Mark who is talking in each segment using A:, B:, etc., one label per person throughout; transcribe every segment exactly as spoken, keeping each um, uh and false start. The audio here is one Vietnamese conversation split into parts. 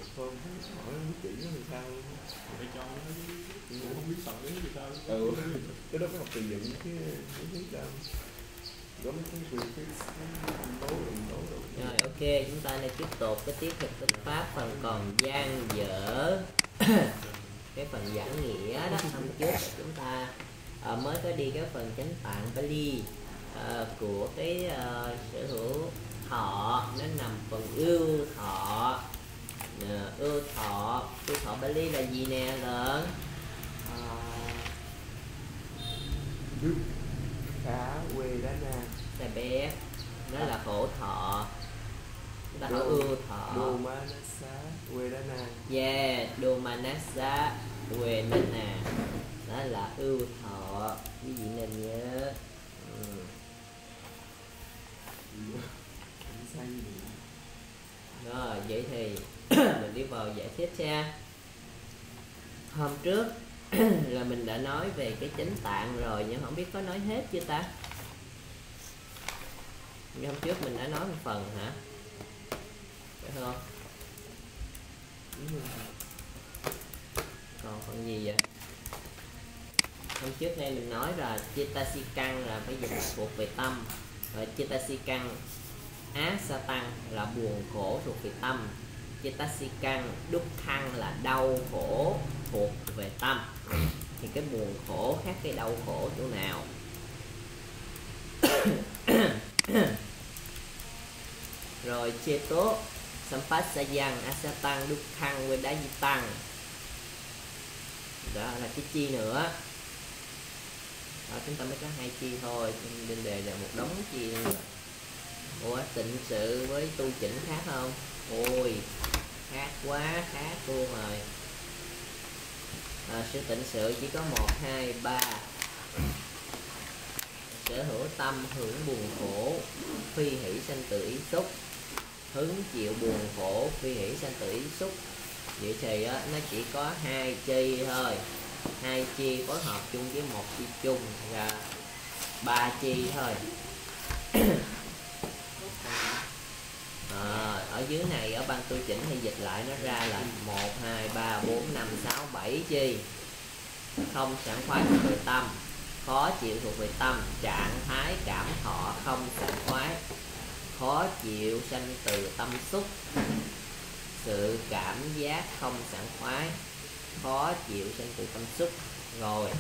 A: Không hỏi không biết chỉ nó làm sao luôn.
B: Phải cho nó cũng không biết sợ cái gì sao.
A: Ừ. Cái đó phải học từ dựng chứ không biết đâu. Có mấy cái quyền cái tố đường tố được.
C: Rồi ok, chúng ta nên tiếp tục cái tiết thực tích pháp phần còn dang dở. Cái phần giảng nghĩa đó hôm trước chúng ta à, mới có đi cái phần chánh tạng Pali à, của cái à, sở hữu thọ, nó nằm phần ưu thọ. À, ưu thọ ưu thọ Pali là gì nè lớn?
A: À, Đức khá quê đá na
C: Xe bé nó là khổ thọ, chúng ta hỏi ưu thọ.
A: Domanasa quê đá na.
C: Yeah, Domanasa Wenana, đó là ưu thọ, quý vị nên nhớ. Ừ. Rồi vậy thì mình đi vào giải thích nha. Hôm trước là mình đã nói về cái chánh tạng rồi, nhưng không biết có nói hết chưa ta? Nhưng hôm trước mình đã nói một phần hả? Phải không? Còn phần gì vậy? Hôm trước đây mình nói là Cetasican là phải dịch thuộc về tâm, rồi Cetasican Asatang là buồn khổ thuộc về tâm, Cetasican Dukkhan là đau khổ thuộc về tâm. Thì cái buồn khổ khác cái đau khổ chỗ nào? Rồi Cheto Sampasayang Asatang Dukkhan Vedayitang, đó là cái chi nữa. Đó, chúng ta mới có hai chi thôi, bên đề là một đống chi nữa. Ủa tịnh sự với tu chỉnh khác không? Ôi khác quá, khác luôn rồi. À, sự tịnh sự chỉ có một hai ba. Sở hữu tâm hưởng buồn khổ phi hỷ sanh tử ý xúc, hứng chịu buồn khổ phi hỷ sanh tử ý xúc. Vậy thì á, nó chỉ có hai chi thôi, hai chi phối hợp chung với một chi chung là ba chi thôi. À, ở dưới này ở ban tu chỉnh hay dịch lại nó ra là một hai ba bốn năm sáu bảy chi. Không sảng khoái thuộc về tâm, khó chịu thuộc về tâm, trạng thái cảm thọ không sảng khoái, khó chịu sanh từ tâm xúc, sự cảm giác không sảng khoái, khó chịu sanh từ tâm xúc. Rồi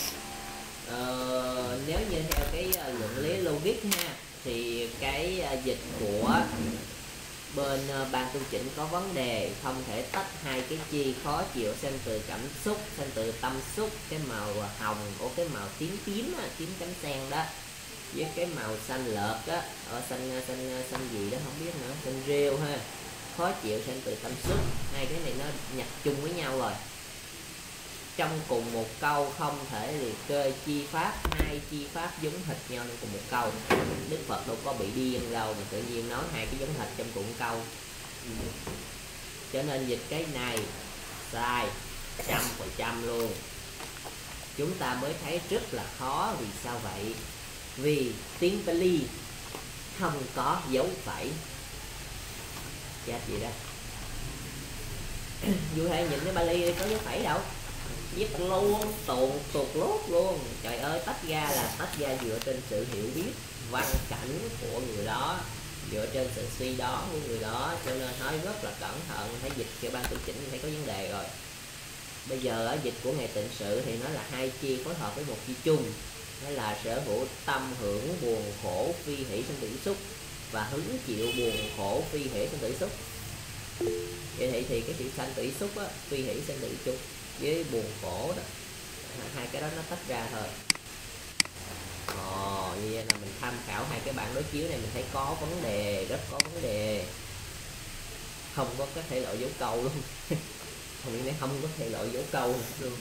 C: ờ, nếu như theo cái uh, luận lý logic ha, thì cái uh, dịch của bên uh, ban tu chỉnh có vấn đề, không thể tách hai cái chi khó chịu sanh từ cảm xúc, sanh từ tâm xúc, cái màu hồng của cái màu tím tím á, tím cánh sen đó, với cái màu xanh lợt á, ở xanh xanh xanh gì đó không biết nữa, xanh rêu ha, khó chịu sanh từ tâm xúc. Hai cái này nó nhập chung với nhau rồi. Trong cùng một câu không thể liệt kê chi pháp, hai chi pháp giống hệt nhau trong cùng một câu. Đức Phật đâu có bị điên đâu mà tự nhiên nói hai cái giống hệt trong cùng câu. Cho nên dịch cái này sai trăm phần trăm luôn. Chúng ta mới thấy rất là khó. Vì sao vậy? Vì tiếng Pali không có dấu phẩy. Chết gì đó. Dù hay nhìn cái Pali có dấu phẩy đâu, viết luôn tuột tuột lốt luôn. Trời ơi, tách ra là tách ra dựa trên sự hiểu biết văn cảnh của người đó, dựa trên sự suy đoán của người đó. Cho nên nói rất là cẩn thận, phải dịch cho ban tu chỉnh thấy có vấn đề rồi. Bây giờ ở dịch của ngày tịnh sự thì nó là hai chi phối hợp với một chi chung, đó là sở hữu tâm hưởng buồn khổ phi hỷ sanh tử xúc và hứng chịu buồn khổ phi hỷ sanh tử xúc. Vậy thì, thì cái sự sanh tử xúc á, phi hỷ sanh tử xúc với buồn khổ đó, hai cái đó nó tách ra thôi. Ồ, như vậy là mình tham khảo hai cái bản đối chiếu này mình thấy có vấn đề, rất có vấn đề. Không có cái thể loại dấu câu luôn. Không nghĩ không có thể loại dấu câu luôn.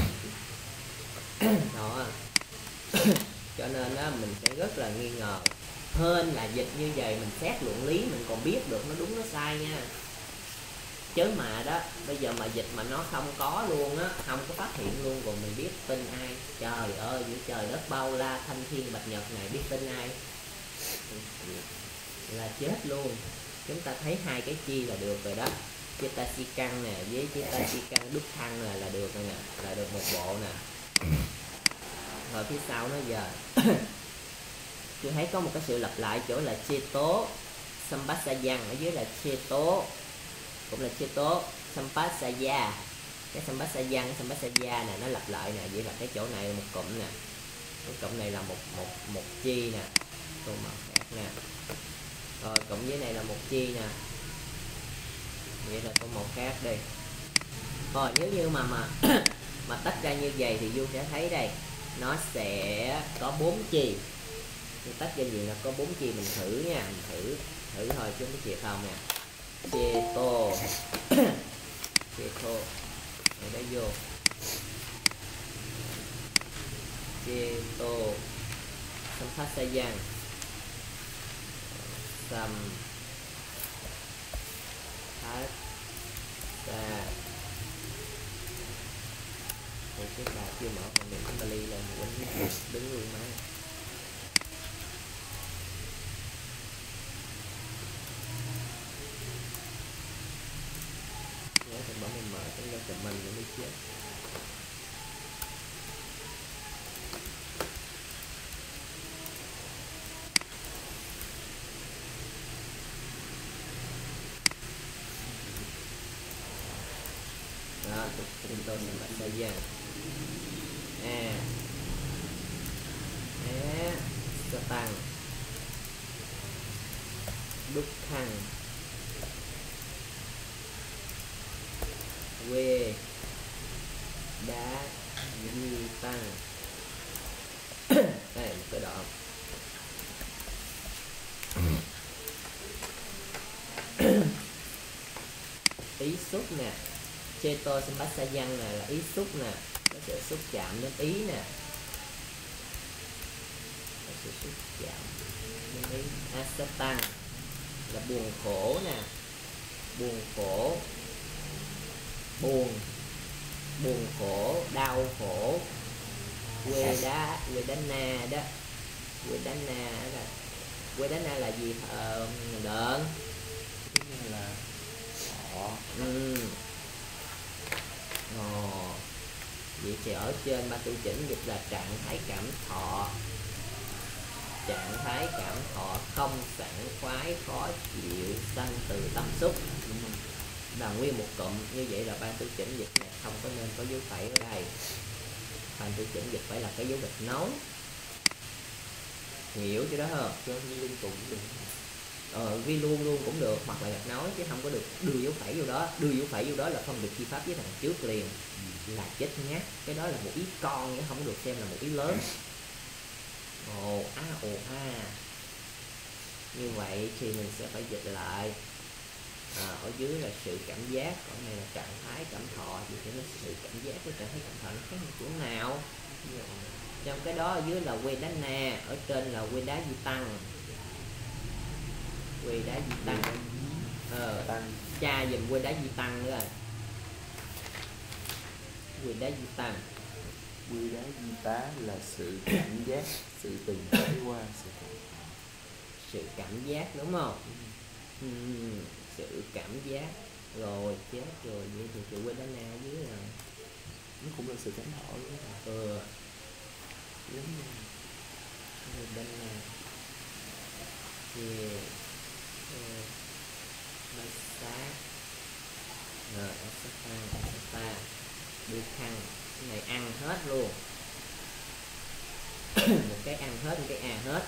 C: Đó. Cho nên á, mình sẽ rất là nghi ngờ. Hơn là dịch như vậy mình xét luận lý mình còn biết được nó đúng nó sai nha. Chứ mà đó, bây giờ mà dịch mà nó không có luôn á, không có phát hiện luôn, rồi mình biết tin ai? Trời ơi, giữa trời đất bao la thanh thiên bạch nhật này biết tin ai? Là chết luôn. Chúng ta thấy hai cái chi là được rồi đó. Chetasikan nè, với Chetasikan đúc thăng là là được rồi nè, là được một bộ nè. Rồi phía sau nó giờ tôi thấy có một cái sự lặp lại chỗ là Cheto Sampasayan, ở dưới là Cheto cũng là Cheto Sampasaya. Cái Sampasayan, Sampasaya nè nó lặp lại nè, vậy là cái chỗ này là một cụm nè, cái cụm này là một một một chi nè, tô màu khác nè, rồi cụm dưới này là một chi nè, vậy là tô màu khác đi. Rồi nếu như mà mà mà tách ra như vậy thì Du sẽ thấy đây nó sẽ có bốn chi. Mình tách ra gì là có bốn chi, mình thử nha, mình thử thử thôi chứ không chìa không nè. Cheto Cheto này đã vô Cheto Sampasayan Sam Phát Sa. Ủa cái bà chưa mở phần mềm Bali lên quýnh đứng luôn má. Nhớ phải bỏ mình mở cái ra chụp mình mới chết. Đó, chúng tôi sẽ bắt thời gian. À á sẽ tăng đúc thăng quê đá di tăng. Đây một cái đoạn ý xúc nè, Cheto Sampasayan này là ý xúc nè, nó sẽ xúc chạm đến ý nè, nó sẽ xúc chạm đến ý. Asatang là buồn khổ nè, buồn khổ, buồn buồn khổ, đau khổ. Quê đá, quê đá na đó, quê đá na là quê đá na là gì? Ờ, đợn
B: là họ.
C: ừ. Ồ. Vậy thì ở trên ba tu chỉnh dịch là trạng thái cảm thọ, trạng thái cảm thọ không sảng khoái, khó chịu, sanh từ tâm xúc, là nguyên một cụm. Như vậy là ban tu chỉnh dịch này không có nên có dấu phẩy ở đây. Ban tu chỉnh dịch phải là cái dấu gạch nấu, hiểu chứ đó không?
B: Cho như liên tục được.
C: Ờ, ghi luôn luôn cũng được, hoặc là gạch nối, chứ không có được đưa dấu phẩy vô đó. Đưa dấu phẩy vô đó là không được chi pháp với thằng trước liền, là chết nhát. Cái đó là một ý con, chứ không được xem là một ý lớn. Ồ a ồ a. Như vậy thì mình sẽ phải dịch lại. À, ở dưới là sự cảm giác, ở này là trạng thái cảm thọ. Thì nó sự cảm giác với trạng thái cảm thọ nó khác một chỗ nào? Trong cái đó ở dưới là quê đá na, ở trên là quê đá di tăng. Quê đá di tăng. Ờ,
B: Tăng.
C: cha dùm quê đá di tăng nữa rồi. Quê đá di tăng.
B: Quy đá di tá là sự cảm giác, sự từng trải qua, sự cảm
C: Sự cảm giác đúng không? Ừ. Uhm, sự cảm giác. Rồi chết rồi, vậy thì chữ quê đá na ở dưới rồi.
B: nó cũng là sự cảm thọ luôn đó.
C: Ừ.
B: Giống như
C: Quê đá na. Yeah. Uh, Bát sát. Rồi, Asata, Asata. Đưa khăn. Cái này ăn hết luôn. Một cái ăn hết, một cái à hết.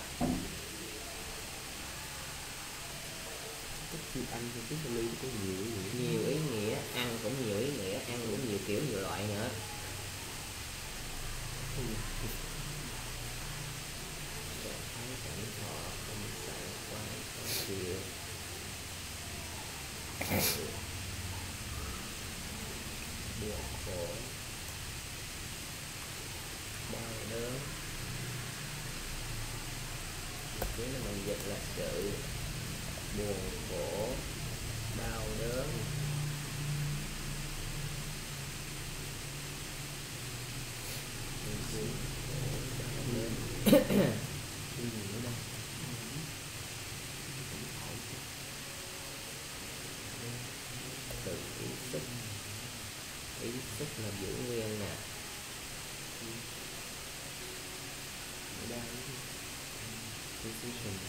B: cái khi ăn cho cái ly có nhiều ý nghĩa.
C: Nhiều ý nghĩa, ăn cũng nhiều ý nghĩa, ăn cũng nhiều kiểu nhiều loại nữa.
B: Ừ.
C: Trạng thái cảm thọ không sảng khoái, khó chịu. Buồn khổ, đau đớn. Cái này mình dịch là sự buồn khổ, đau đớn. Buồn khổ, đau đớn.
B: Cái gì nữa đâu.
C: Sự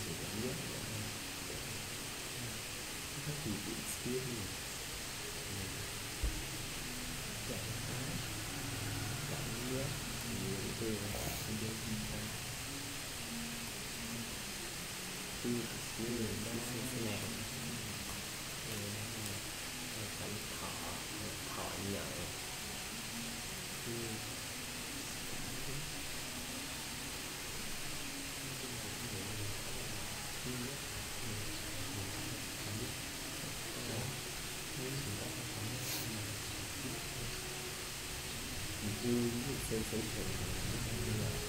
B: sự cảm giác rất nhiều chuyện xuyên trạng thái cảm giác nhiều từ cảm giác gì ta khi xuyên đó
C: nè cảm thọ thọ nhận
B: vui với sensation như là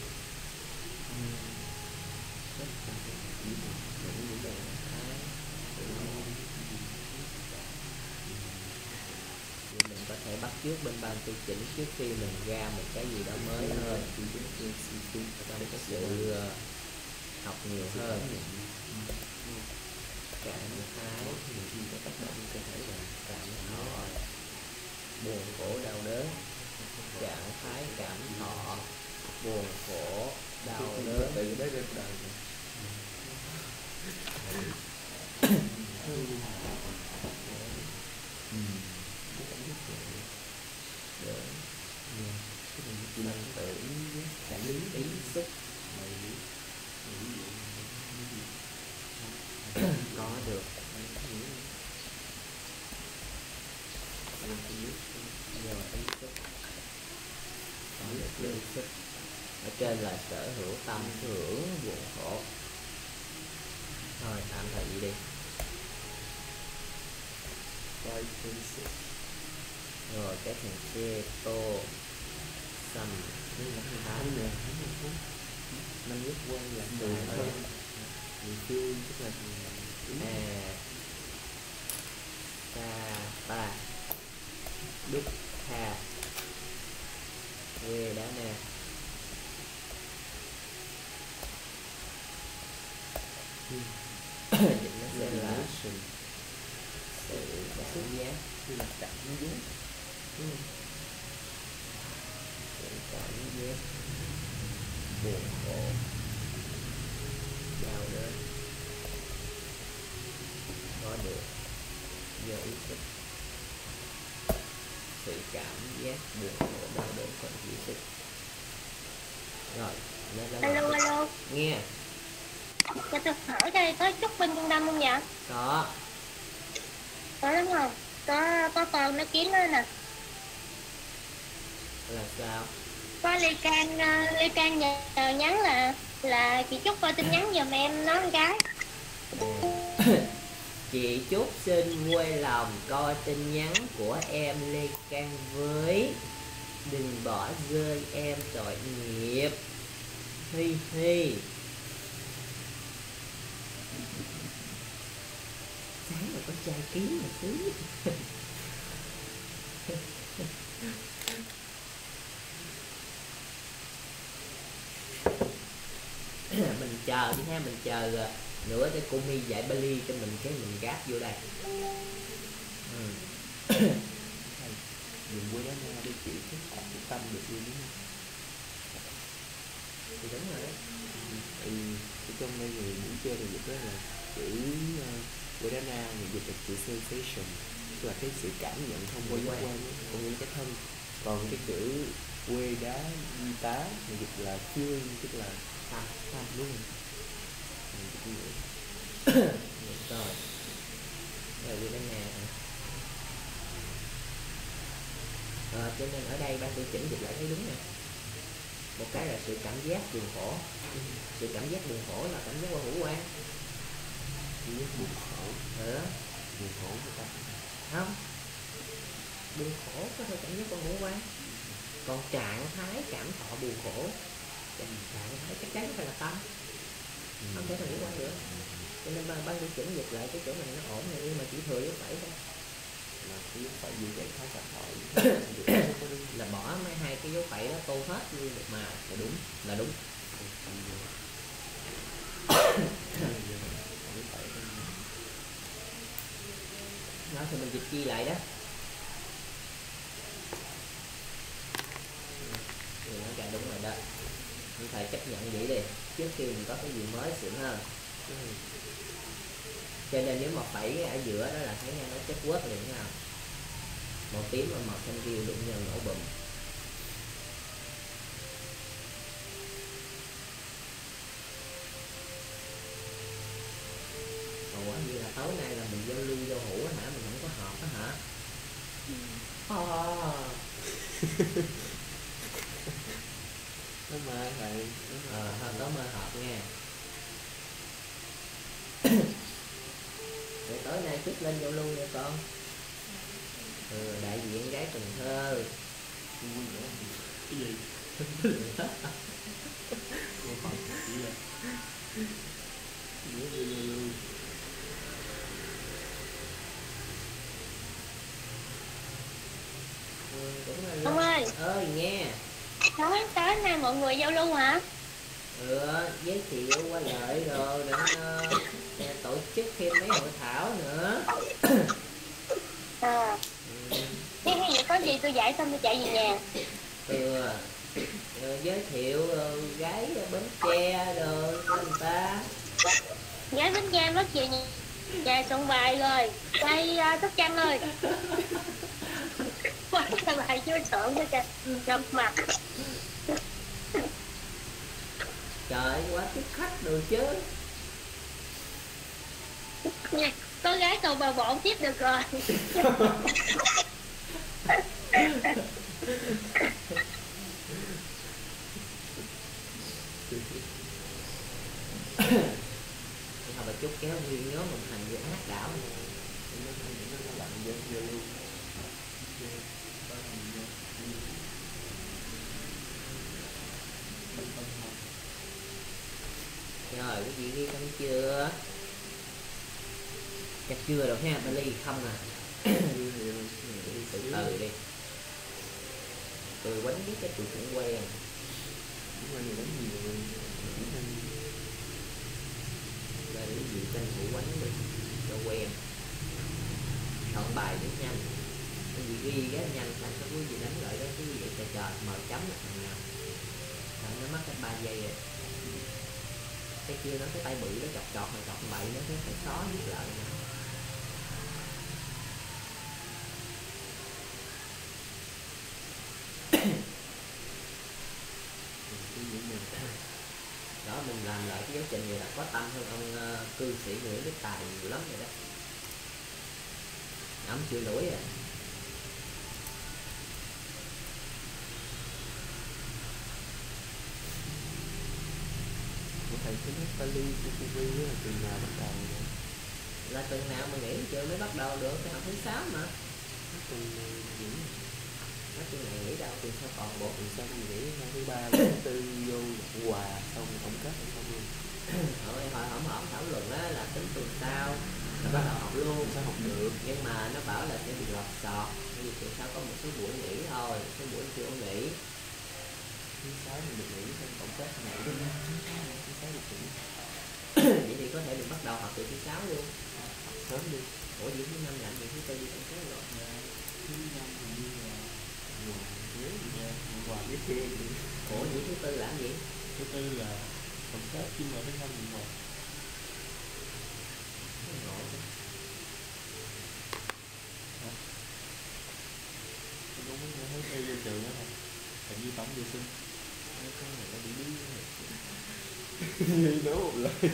B: rất là những những động thái
C: mình có thể bắt chước bên ban tu chỉnh trước khi mình ra một cái gì đó mới hơn trong cái sự học nhiều hơn trạng thái
B: mình có tác động cơ thể và
C: cảm thọ buồn khổ đau đớn trạng thái cảm thọ buồn khổ đau đớn
B: từ đấy đến đời
C: năng tử cảm lý ý xúc có được giờ ý xúc có được ý xúc ở trên là sở hữu tâm hưởng buồn khổ thôi tạm thời gì đi rồi cái thằng xe tô xăm thái
B: năm nhất quay là người thân người feel tức là
C: à ta ta đức tha quê đá nè dịch nó sẽ là sự cảm giác
B: như là cảm giác
C: sự cảm giác buồn khổ đau đớn có được do ý thức sự cảm giác buồn khổ đau đớn còn ý thức rồi lên
D: alo
C: lên
D: alo
C: nghe
D: cho tôi hỏi đây có chút bên trung tâm không vậy?
C: có
D: Có lắm không? Có có con nó kiếm đó nè.
C: là sao
D: Có Lê Can uh, Lê Can nhờ, nhờ nhắn là là chị Trúc coi tin nhắn giùm em nói con gái.
C: chị Trúc xin quay lòng coi tin nhắn của em Lê Can với, đừng bỏ rơi em tội nghiệp, hi hi. Sáng mà có trai kiếm mà xứ. Mình chờ đi ha, mình chờ nữa để cô My dạy Bali cho mình cái mình gáp vô đây. Ừ.
B: dùng quay đó nha để chỉ cái tâm được luôn đúng không?
C: Thì đúng rồi đấy.
B: Ừ, ở trong đây người muốn chơi thì dịch đó là chữ uh, Vedana, người dịch là chữ sensation, tức là cái sự cảm nhận thông qua giác quan của những cái thân. Còn cái chữ quê đá di tá người dịch là feeling, tức là
C: Tham,
B: tham đúng không? Mình dịch như vậy.
C: đúng rồi. Rồi đi đến nhà hả? Ờ, cho nên ở đây ban tự chỉnh dịch lại thấy đúng nè. Một cái là sự cảm giác buồn khổ. Sự cảm giác buồn khổ là cảm giác qua hữu quan.
B: Cảm giác buồn khổ,
C: Ừ.
B: buồn khổ của ta.
C: Không, buồn khổ có thể cảm giác qua hữu quan. Còn trạng thái cảm thọ buồn khổ, trạng thái chắc chắn phải là tâm, không thể là hữu quan được. Cho nên ban, ban tự chỉnh dịch lại cái chỗ này nó ổn này, nhưng mà chỉ thừa với phải thôi.
B: Là cái dấu phẩy gì trạng thái cảm thọ
C: Là bỏ mấy hai cái dấu phẩy đó tô hết luôn một màu là đúng, là đúng. Đó thì mình dịch chi lại đó. Thì nó ra đúng rồi đó. Mình phải chấp nhận vậy đi, trước khi mình có cái gì mới xịn hơn. Cho nên nếu mà phẩy ở giữa đó là thấy nó chất quất liền nha. Màu tím và màu xanh biêu đụng nhau nổ bùm. Ủa như là tối nay là mình giao lưu giao hữu hả? Mình không có họp đó hả? Oh.
B: Nó mơ thầy.
C: Ờ, thôi tối mơ họp nha. Rồi tối nay chút lên giao lưu nha con. Ừ, đại diện gái Cần Thơ.
A: Cái gì? Một phần chỉ là nhớ đi giao lưu.
C: Ừ, cũng là
D: Ông ơi.
C: Ơi nghe.
D: Tối tối nay mọi người giao lưu hả?
C: Ừ, giới thiệu qua lợi rồi để uh, tổ chức thêm mấy hội thảo nữa.
D: À.
C: Ừ.
D: Cái gì có gì tôi dạy xong tôi chạy về nhà.
C: Ừ. Rồi giới thiệu uh, gái Bến Tre rồi cho người ta.
D: Gái Bến Tre mất về nhà, nhà soạn bài rồi. Đây uh, Sóc Trăng ơi. Quá là bài chưa soạn cho kìa. Gặp mặt.
C: Trời ơi, quá tiếp khách được chứ.
D: Nha, có gái cầu bà bộn tiếp được rồi.
C: Thôi bà chút kéo nguyên nhóm mình thành như ác đảo. Rồi cái gì ghi xong chưa? Chắc chưa đâu ha, ba ly không à. Đi từ từ đi. Tôi quánh biết cái tôi cũng quen.
A: Đúng rồi, đánh nhiều rồi.
C: Đây cái gì tranh thủ quánh đi cho quen. Chọn bài rất nhanh. Cái gì ghi cái nhanh thành có cái gì đánh lại đó cái gì vậy trời trời mờ chấm là thằng nào. Thằng nó mất cái ba giây rồi. Cái kia nó cái tay bự nó chọc chọc mà chọc bậy nó cái phải xó giết lại nữa. Đó mình làm lại cái giáo trình này là có tâm hơn ông uh, cư sĩ Nguyễn Đức Tài nhiều lắm rồi đó. Ông chưa lỗi à.
B: Thầy cứ nói Pali của T V là từ nào bắt đầu rồi?
C: Là từ nào mà nghĩ chưa mới bắt đầu được, cái học thứ sáu mà.
B: Từ những
C: Nói từ này nghĩ đâu, từ sao còn bộ.
B: từ sau mình nghĩ năm thứ ba thứ tư vô quà xong tổng kết xong luôn.
C: Hồi hồi hổng hổng thảo luận á là tính tuần sau là bắt đầu học luôn.
B: Sao học được?
C: Nhưng mà nó bảo là sẽ bị lọt sọt. Bởi vì tuần sau có một số buổi nghỉ thôi, số buổi chưa nghỉ.
B: Thứ sáu mình được nghỉ xong tổng kết ngày thứ năm thứ sáu được nghỉ.
C: Vậy thì có thể mình bắt đầu học từ thứ sáu luôn.
B: Học sớm đi.
C: Ủa vậy thứ năm làm gì, thứ tư đi tổng kết rồi.
B: Thứ năm hình như là ngoài ghế gì ra, ngoài ghế kia.
C: Ủa vậy thứ tư làm gì?
B: Thứ tư là tổng kết chứ mà thứ năm mình ngồi.
C: Ngộ.
B: Tôi cũng mới thấy theo vô trường đó thôi. Hình như tổng vệ sinh.
C: Cái này nó bị bí.
B: Như nói một lời.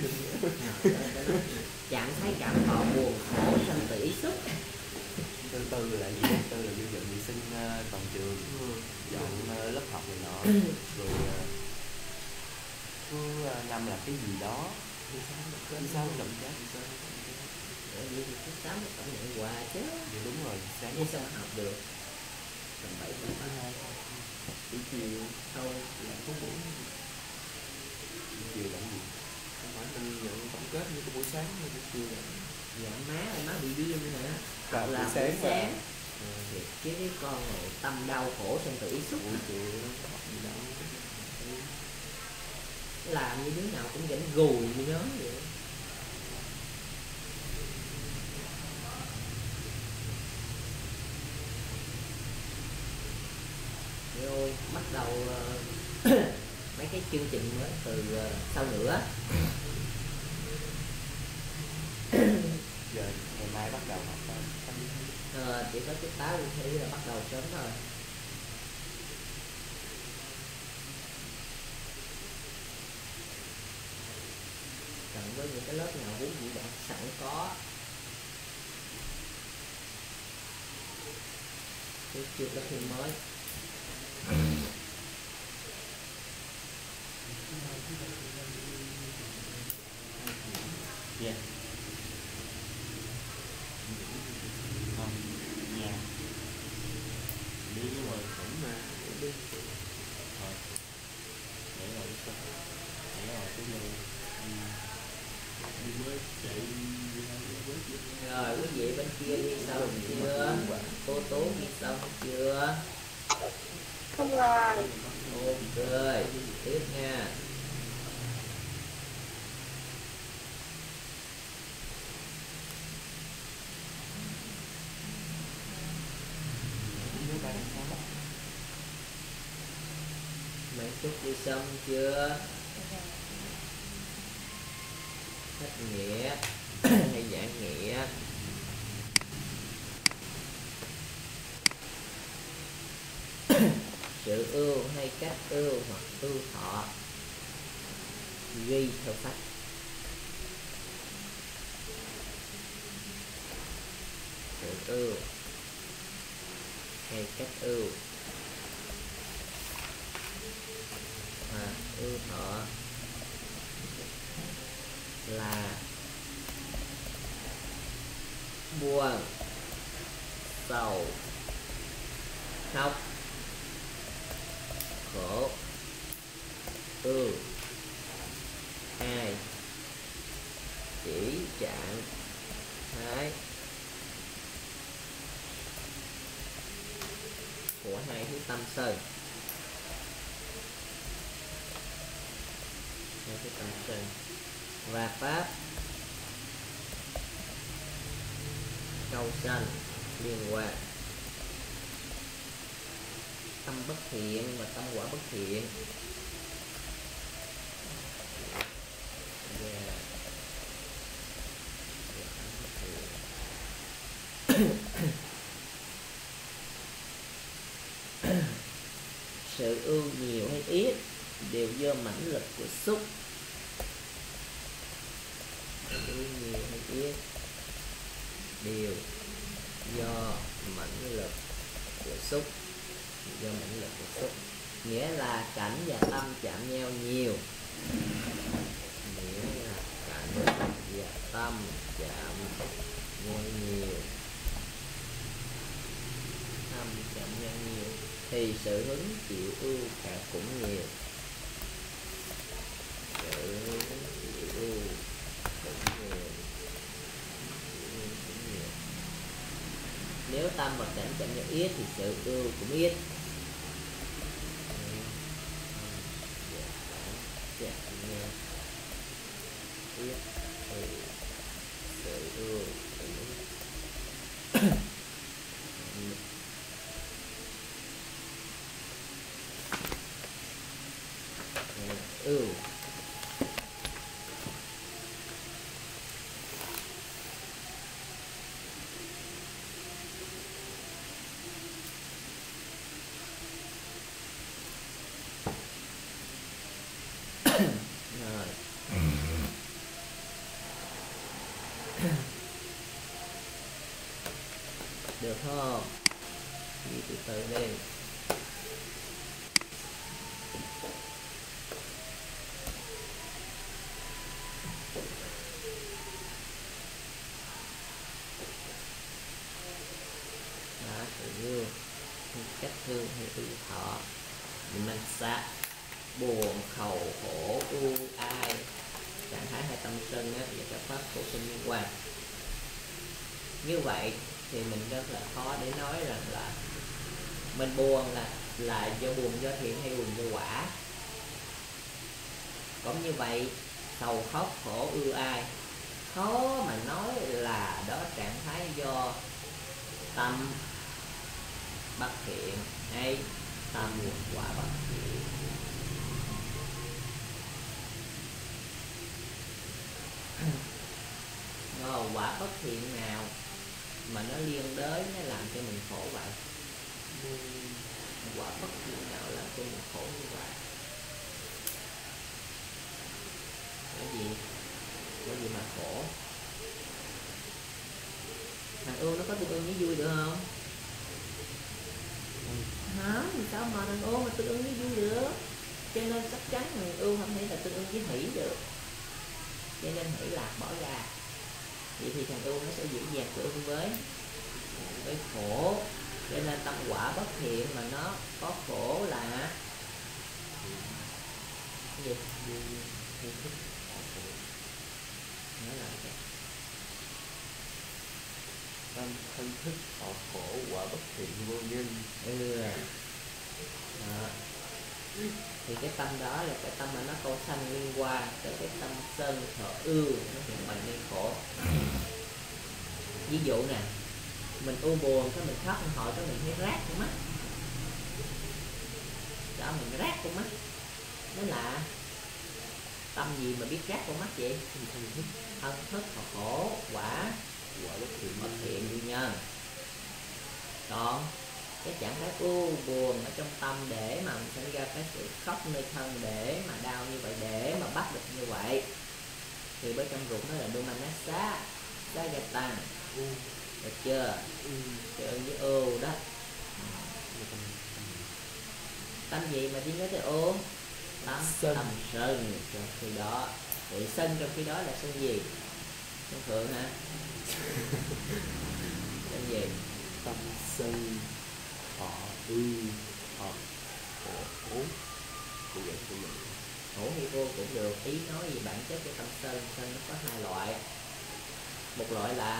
C: Chẳng thấy cảm thọ buồn khổ sanh tử xúc.
B: Thứ tư là gì? Thứ tư là vô dọn vệ sinh uh, toàn trường, ừ. dọn uh, lớp học này nọ, rồi uh, thứ uh, năm là cái gì đó. Thứ sáu thứ sáu động chết.
C: Vậy thì thứ sáu nó tổng nhận quà chứ.
B: Dạ đúng rồi, sáng
C: Như sao học được. Tầm bảy tầm
B: thứ hai buổi chiều
C: thôi
B: là có buổi buổi chiều làm gì? Không phải mình nhận tổng kết như cái buổi sáng hay buổi chiều là
C: dạ má ơi má bị điên hả?
B: là
C: Là
B: buổi sáng
C: sáng.
B: sáng.
C: Thiệt chứ cái con này tâm đau khổ sanh tử xúc.
B: Buổi chiều nó có học gì đâu.
C: Làm như đứa nào cũng gánh gùi như nó vậy. Rồi bắt đầu uh, mấy cái chương trình mới từ uh, sau nữa.
B: Giờ ngày mai bắt đầu học tâm lý.
C: Ờ, chỉ có tiết tá lưu thi là bắt đầu sớm thôi. Cộng với những cái lớp nào huấn luyện đã sẵn có, chứ chưa có thêm mới.
B: Dạ. Không, nhà. Đi cái ngoài cổng mà, đi. Rồi. Để rồi đi sao? Để rồi cái này đi mới chạy đi với.
C: Rồi quý vị bên kia đi xong chưa? Cô Tú đi xong chưa?
D: Không rồi.
C: Ok, tiếp nha. Mấy chút đi xong chưa? Cách nghĩa hay giảng nghĩa? Sự ưu hay cách ưu hoặc ưu thọ? Ghi theo sách. Sự ưu hay cách ưu hoặc ưu thọ là buồn, sầu, khóc, khổ, ưu, ai, chỉ, trạng, thái của hai thứ tâm sơn. Hai thứ tâm sơn và pháp câu sanh liên quan. Tâm bất thiện và tâm quả bất thiện. Yeah. Sự ưu nhiều hay ít đều do mãnh lực của xúc. Sự ưu nhiều hay ít đều do mãnh lực của xúc. Do mãnh lực của xúc nghĩa là cảnh và tâm chạm nhau nhiều. Nghĩa là cảnh và tâm chạm nhau nhiều. Tâm chạm nhau nhiều thì sự hứng chịu ưu cả cũng nhiều. Sự hứng chịu ưu cũng nhiều. Cũng nhiều. Nếu tâm và cảnh chạm nhau ít thì sự ưu cũng ít. Chạm nhau ít thì sự ưu cũng ưu. Rồi. Được không? Đi từ từ đi. Đó, sự ưu, cách thương hay ưu thọ. Mình sát buồn, khổ, khổ, ưu, ai, trạng thái hai tâm sân á, và các pháp khổ sinh liên quan. Như vậy thì mình rất là khó để nói rằng là mình buồn là là do buồn do thiện hay buồn do quả. Cũng như vậy, sầu khóc khổ ưu ai, khó mà nói là đó trạng thái do tâm bất thiện hay tâm quả bất thiện. Rồi quả bất thiện nào mà nó liên đới nó làm cho mình khổ vậy? Quả bất thiện nào làm cho mình khổ như vậy? Cái gì? Cái gì mà khổ? Thằng Ương nó có tương ưng với vui được không? Hả? Vì sao mà thằng Ương mà tương ưng với vui được? Cho nên chắc chắn thằng Ương không thể là tương ưng với Hỷ được. Cho nên Hỷ Lạc bỏ ra. Vậy thì thằng Ương nó sẽ dễ dàng tương ưng với với khổ. Cho nên tâm quả bất thiện mà nó có khổ là cái gì? Nói lại cái
B: tâm thân thức họ khổ quả bất thiện vô nhân.
C: Ừ. Đó. Thì cái tâm đó là cái tâm mà nó câu sanh liên quan tới cái tâm sân thọ ưu, nó hiện bằng nên khổ. Ví dụ nè, mình u buồn cái mình khóc mình hỏi cái mình thấy rát con mắt, đó mình rát con mắt, nó là tâm gì mà biết rát con mắt vậy?
B: Thân thức.
C: Thân thức thọ khổ quả
B: Quả bất thiện
C: bất thiện nguyên nhân. Còn cái trạng thái u buồn ở trong tâm để mà mình sinh ra cái sự khóc nơi thân để mà đau như vậy, để mà bắt được như vậy, thì bên trong ruột nó là Domanassa Sagatan, được chưa? Chơi với ô đó. Tâm gì mà đi nói tới ô? Tâm
B: Sân.
C: tâm sân. Trong khi đó thì sân trong khi đó là sân gì? Sân thượng hả? Sân gì?
B: Tâm sân thọ ưu hợp khổ khổ của vậy của vậy.
C: Khổ hay vô cũng được. Ý nói gì bản chất cái tâm sân. Sân nó có hai loại. Một loại là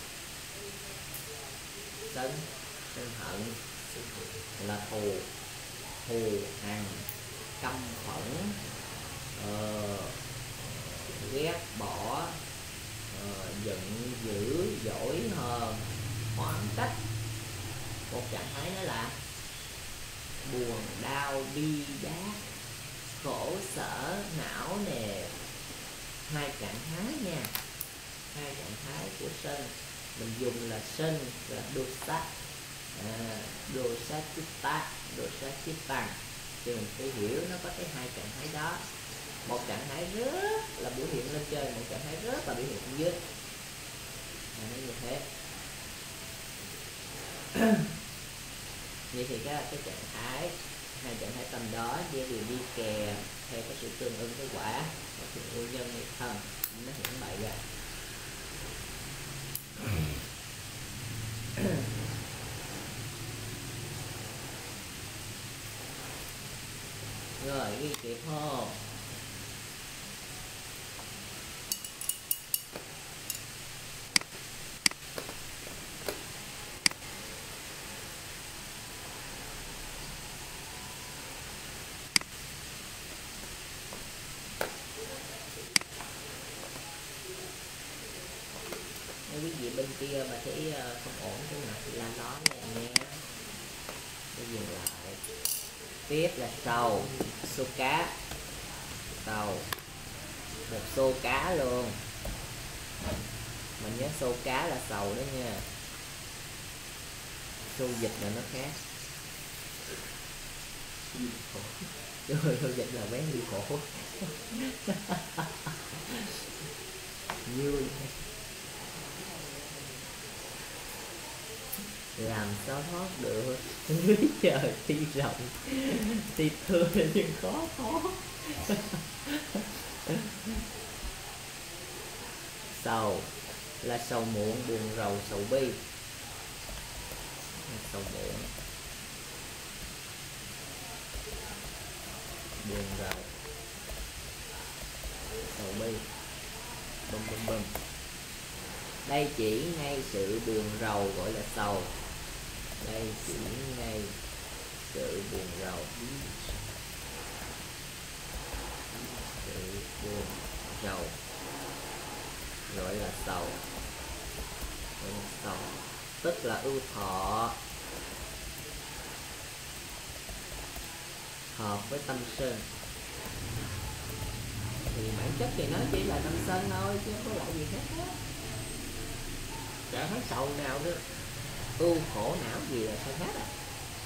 C: sân, sân hận, là thù, thù hằn, căm phẫn, ờ, ghét bỏ, ờ, giận dữ, dỗi hờn, oán trách. Một trạng thái nữa là buồn đau bi đát, khổ sở não nề. Hai trạng thái nha, hai trạng thái của sân. Mình dùng là sân là dosa, à, dosa chitta, dosa chitta, thì mình phải hiểu nó có cái hai trạng thái đó. Một trạng thái rất là biểu hiện lên trên, một trạng thái rất là biểu hiện xuống dưới, à, nó như thế. Vậy thì cái, cái trạng thái, hai trạng thái tâm đó đều đi kèm theo cái sự tương ứng với quả, và sự nguyên nhân hay thân nó hiện bày ra. Rồi ghi kịp không? Nếu quý vị bên kia mà thấy không ổn cái mặt thì làm đó nha nghe. Để dừng lại. Tiếp là sầu, xô cá. Sầu, một xô cá luôn. Mình nhớ xô cá là sầu đó nha. Xô dịch là nó khác. Xô dịch là bé như khổ. Như làm sao thoát được dưới trời tuy rộng thì thưa nhưng khó khó. Sầu là sầu muộn, buồn rầu, sầu bi. Sầu muộn, buồn rầu, sầu bi. Bum bum bum. Đây chỉ ngay sự buồn rầu gọi là sầu. Đây chỉ ngay sự buồn rầu, sự buồn rầu gọi là sầu. Gọi là sầu tức là ưu thọ hợp với tâm sân. Thì bản chất thì nó chỉ là tâm sân thôi chứ không có lại gì khác hết. chẳng thấy sầu nào nữa, ưu khổ não gì là sao hết à.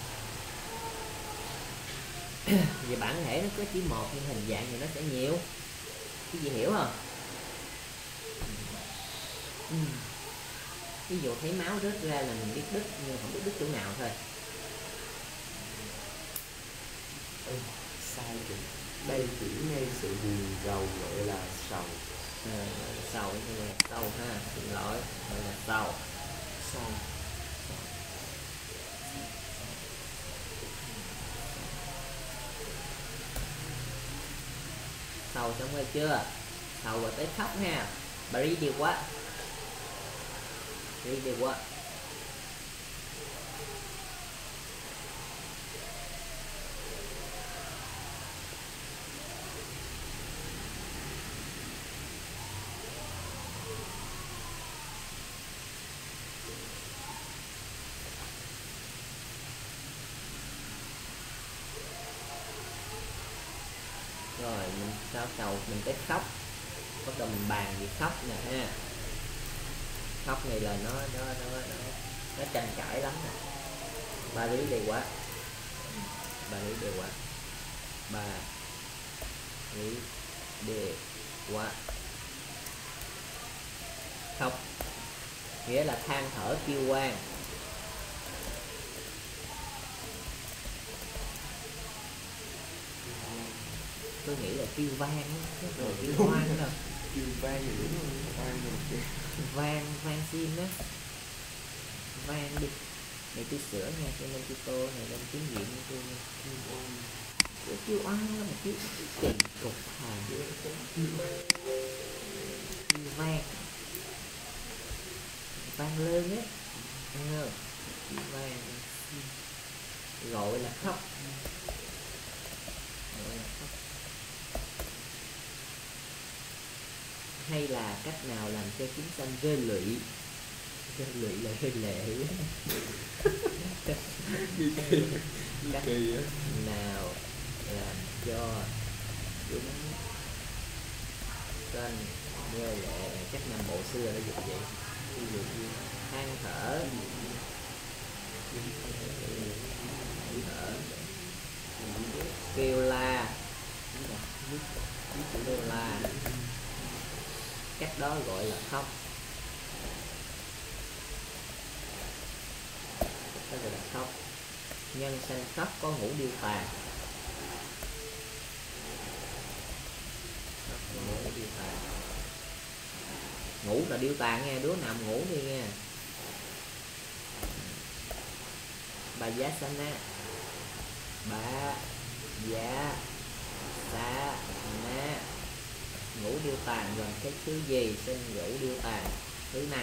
C: Vì bản thể nó có chỉ một nhưng hình dạng thì nó sẽ nhiều, cái gì hiểu không? Ừ. Ví dụ thấy máu rớt ra là mình biết đứt nhưng không biết đứt chỗ nào thôi.
B: Ừ, sai chữ. Đây chỉ ngay sự buồn rầu gọi là sầu.
C: À, sầu như là sầu ha, xin lỗi, gọi là sầu.
B: Sầu.
C: Sầu xong rồi chưa? Sầu rồi tới khóc ha. Bà đi điều quá. Đi điều quá. Rồi mình sao sầu mình tới khóc, bắt đầu mình bàn về khóc nè ha. Khóc này là nó nó nó nó, nó tranh cãi lắm nè. Ba lý đề quá, ba lý đề quá, ba lý đề quá. Khóc nghĩa là than thở kêu oan. Tôi nghĩ là kêu vang chứ rồi kêu oan đâu.
B: Kêu vang thì đúng rồi, oan rồi kêu.
C: Vang, vang xin đó. Vang đi. Để tôi sửa nha, cho nên tôi tô này lên tiếng nghiệm của tôi nha. Tôi kêu oan mà kêu kỳ cục hả. Kêu vang. Vang lên á. Kêu vang. Gọi là khóc. Gọi là khóc. Hay là cách nào làm cho chúng sanh rơi lụy? Rơi lụy là rơi lệ. Cách nào làm cho chúng sanh rơi lệ? Cách năm bộ xưa nó dịch vậy. Ví dụ như than thở, thở, kêu la, kêu la. Cách đó gọi là khóc. Cách đó gọi là khóc. Nhân sanh khóc có ngủ điêu tàn. Ngủ điêu tàn. Ngủ là điêu tàn nghe, đứa nằm ngủ đi nghe. Bà giá sana. Bà giá sa na. Ngủ điêu tàn là cái thứ gì? Xin ngủ điêu tàn thứ này.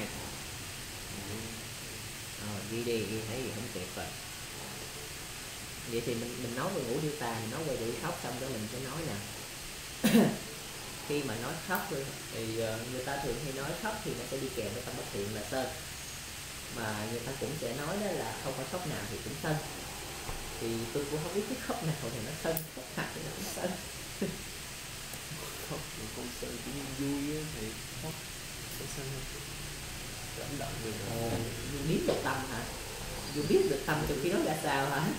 C: Ờ, ghi đi, ghi thấy gì không kịp rồi. Vậy thì mình mình nói về ngủ điêu tàn, mình nói về đi khóc xong đó mình sẽ nói nè. Khi mà nói khóc thì người ta thường hay nói khóc thì nó sẽ đi kèm với tâm bất thiện là sân. Mà người ta cũng sẽ nói đó là không phải khóc nào thì cũng sân. Thì tôi cũng không biết cái khóc nào thì nó sân, khóc nào thì nó cũng sân.
B: Khóc thì không sân, cũng vui á thì khóc sẽ sân cảm động rồi.
C: Ồ, dù biết được tâm hả? Dù biết được tâm từ khi đó ra sao hả?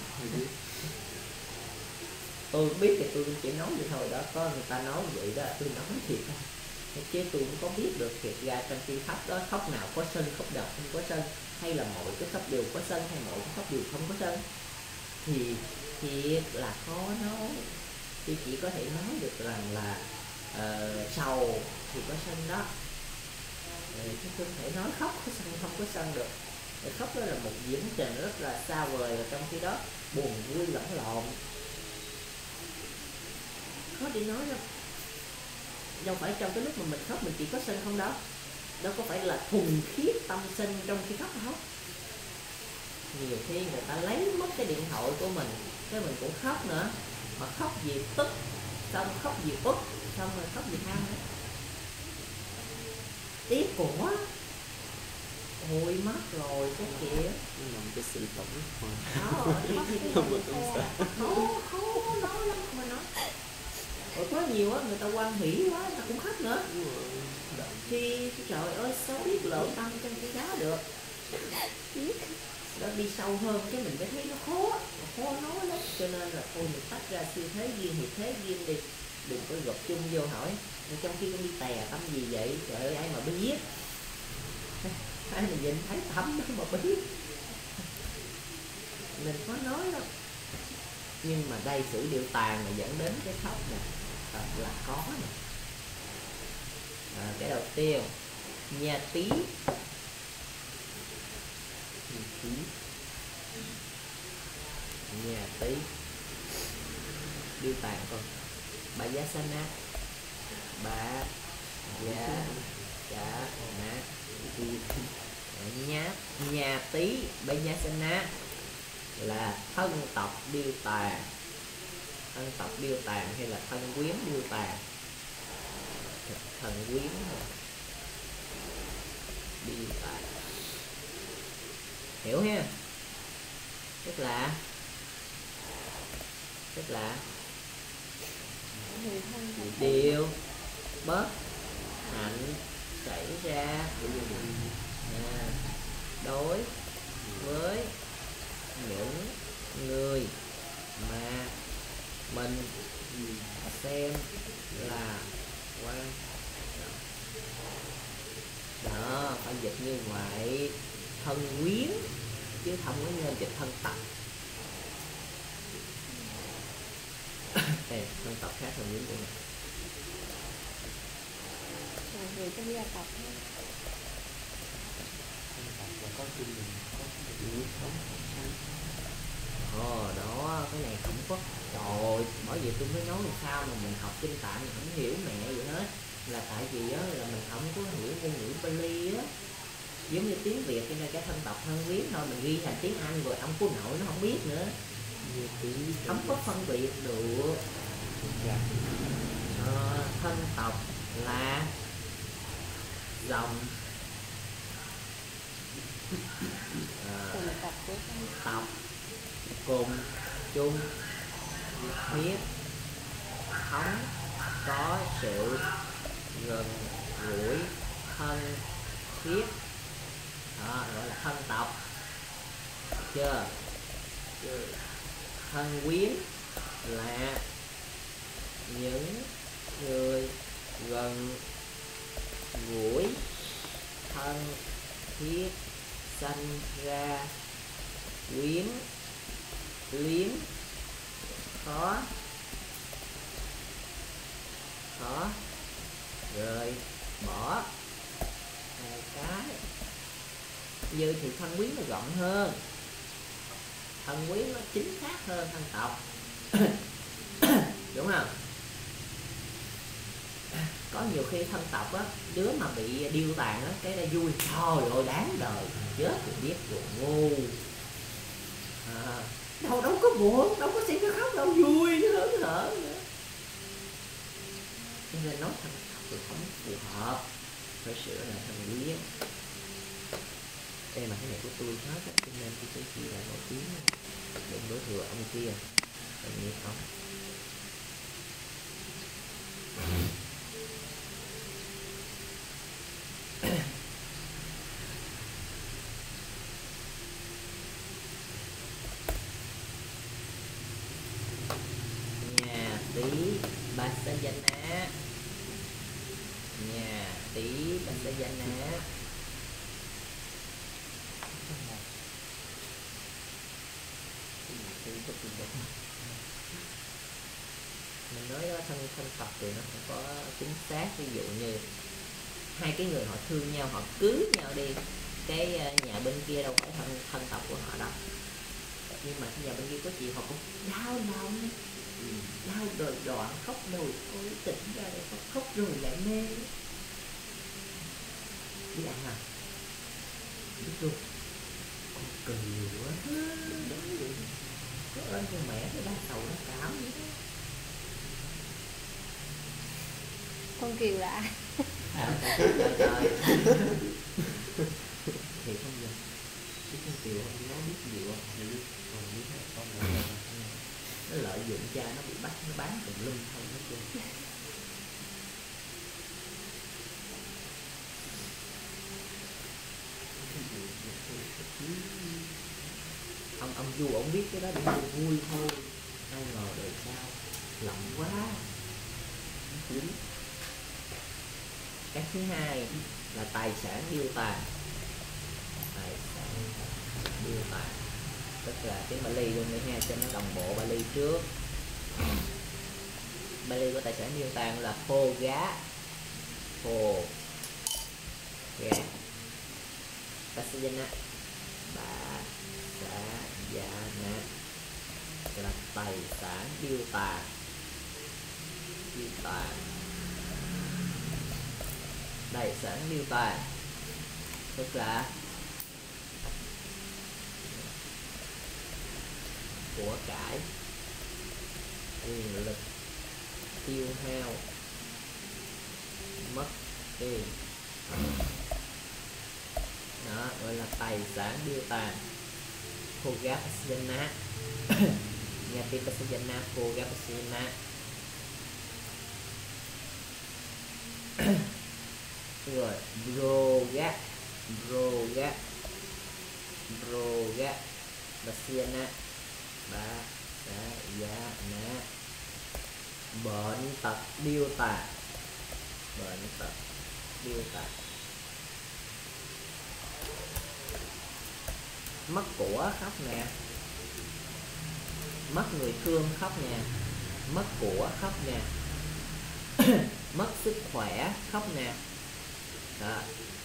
C: Tôi biết thì tôi cũng chỉ nói vậy thôi đó. Có người ta nói vậy đó, tôi nói thiệt thôi. Chứ tôi cũng có biết được thiệt ra trong khi khóc đó, khóc nào có sân, khóc nào không có sân, hay là mọi cái khóc đều có sân, hay mọi cái khóc đều không có sân, thì thiệt là khó nói. Tôi chỉ có thể nói được rằng là uh, sầu thì có sân đó. Chứ tôi không thể nói khóc có sân không có sân được. Khóc đó là một diễn trình rất là xa vời, và trong khi đó buồn vui lẫn lộn. Khó để nói đâu. Đâu phải trong cái lúc mà mình khóc mình chỉ có sân không đó. Đâu có phải là thuần khiết tâm sinh trong khi khóc đâu. Nhiều khi người ta lấy mất cái điện thoại của mình, cái mình cũng khóc nữa. Mà khóc vì tức, xong khóc vì ức, xong rồi khóc vì ham nữa. Tiếc của ôi mất rồi cái kia.
B: Làm cái sự tổng hòa.
C: Đó, không mà không sao. Khó, khó nói lắm mà nói. Rồi có nhiều á, người ta quan hỷ quá, người ta cũng khóc nữa. Thì trời ơi, sao biết lỗ tâm trong cái đó được. Nó đi sâu hơn cái mình mới thấy nó khó, nó khó nói lắm. Cho nên là thôi mình tách ra siêu thế duyên hiệp thế duyên đi, đừng có gộp chung vô hỏi trong khi con đi tè tâm gì vậy, trời ơi ai mà biết, ai mà nhìn thấy tâm đó mà biết, mình khó nói đâu. Nhưng mà đây sự điệu tàn mà dẫn đến cái khóc nè, thật là có nè. À, cái đầu tiên nhà tí, nhà tí, nhà tí điêu tàn con bà giá sana, bà giá chả nát nhá. Nhà tí bà giá sana là thân tộc điêu tàn, thân tộc điêu tàn hay là thân quyến điêu tàn, thần quyến điêu tàn, hiểu ha? Tức là tức là điều bất hạnh xảy ra à, đối với những người mà mình xem là quan trọng. Đó, phải dịch như vậy, thân quyến chứ không có nên dịch thân tộc. Đây, thân tộc khác thân quyến của mình.
D: Người trong gia tộc
B: có chung mình có cái thống.
C: Ồ đó, cái này không có. Trời, bởi vì tôi mới nói làm sao mà mình học kinh tạng mình không hiểu mẹ vậy hết. Là tại vì á, là mình không có hiểu ngôn ngữ Pali á. Giống như tiếng Việt cho nên cái thân tộc thân quyến thôi, mình ghi thành tiếng Anh rồi ông cô nội nó không biết nữa, không có phân biệt được. Ờ, thân tộc là dòng à, tộc cùng chung huyết thống, có sự gần gũi thân thiết, đó gọi là thân tộc. Chưa? Thân quyến là những người gần gũi thân thiết, sanh ra quyến luyến, khó khó rời bỏ. Hai cái như thì thân quyến nó rộng hơn, thân quyến nó chính xác hơn thân tộc. Đúng không? Có nhiều khi thân tộc á, đứa mà bị điêu tàn á, cái đó vui, trời ơi đáng đời, chết rồi biết rồi, ngu à, đâu đâu có buồn, đâu có xem cái khóc đâu, vui chứ hớn hở nữa. Cho nên nói thân tộc thì không phù hợp, phải sửa lại thân quyến. Đây mà cái này của tôi hết á, cho nên tôi sẽ chia lại một tiếng đừng đối thừa ông kia, tự nhiên không. Nhà tí bà sa danh á, nhà tí bà sa danh á. Mình nói đó, thân thân Phật thì nó không có chính xác. Ví dụ như hai cái người họ thương nhau, họ cưới nhau đi, cái nhà bên kia đâu phải thân thân tộc của họ đâu, nhưng mà cái nhà bên kia có chuyện họ cũng đau lòng, đau đời đoạn, khóc rồi ôi tỉnh ra để khóc, khóc rồi lại mê. Biết ăn à? Biết luôn. Con cười nhiều quá. Có ơn con mẹ cái đau đầu nó cảm vậy đó.
D: Con Kiều là ai?
C: À, trời trời. Thì không giờ chứ con Kiều không nói biết gì không? Còn biết hết con rồi. Nó lợi dụng cha nó bị bắt, nó bán tùm lum thôi hết trơn. ông ông Du ông biết cái đó để vui vui thôi, ai ngờ đời sao lộng quá. Cái thứ hai là tài sản điêu tàn. Tài sản điêu tàn tức là tiếng Bali luôn nữa nha, cho nó đồng bộ Bali trước. Bali của tài sản điêu tàn là phô gá, phô gá Pasayana bà xã dạ nạ là tài sản điêu tàn. Điêu tàn, tài sản điêu tàn tức là của cải, quyền lực tiêu hao, mất tiền, đó gọi là tài sản điêu tàn. Phogapasayana Nhati Pasayana Phogapasayana. Rồi Broga Broga Broga Pasayana ba sa ya na bệnh tật điêu tàn. Bệnh tật điêu tàn, mất của khóc nè, mất người thương khóc nè, mất của khóc nè, mất sức khỏe khóc nè. Đó.